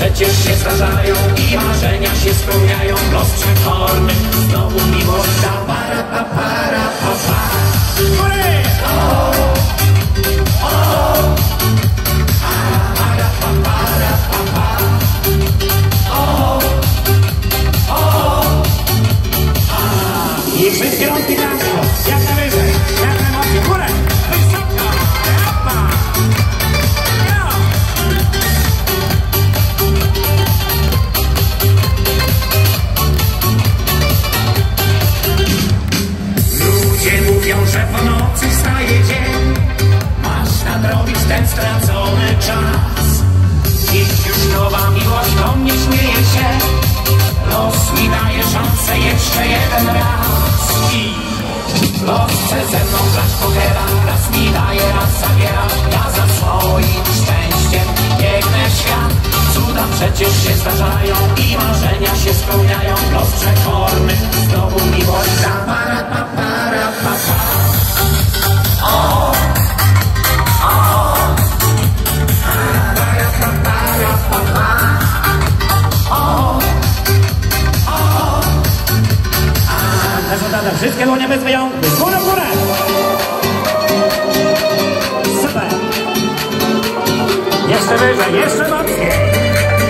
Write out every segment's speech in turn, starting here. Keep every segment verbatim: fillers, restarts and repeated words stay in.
przecież się zdarzają i marzenia się spełniają. Los przekorny, znowu miłość da. Para, pa, para, pa, pa. O, o, para, pa, para, pa, pa. O, o, a. I wszystkie rączki tango, jak na wyżej, jak na mocy, w górę, wysoko, rapa. Mówią, że po nocy wstaje dzień, masz nadrobić ten stracony czas. Dziś już nowa miłość do mnie śmieje się, los mi daje szansę jeszcze jeden raz. I los chce ze mną grać pokera, raz mi daje, raz zabiera. Ja za swoim szczęściem biegnę w świat. Cuda przecież się zdarzają i marzenia się spełniają. Los przekorny, znowu miłość da. Para, pa, para, pa, pa. O, o, para, pa, para, pa, pa. O, o, a rezultaty wszystkie dłonie bez wyjątku. Górę, górę! Super! Jeszcze wyżej, jeszcze mocniej!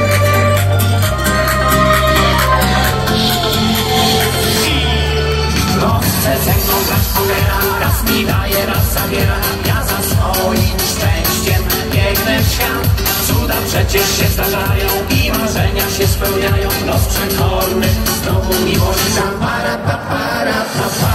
Ze mną grać pokera, raz mi daje, raz zabiera. Ja za swoim szczęściem biegnę w świat. Cuda przecież się zdarzają i marzenia się spełniają. Los przekorny, znowu miłość da. Para, pa, para, pa, pa.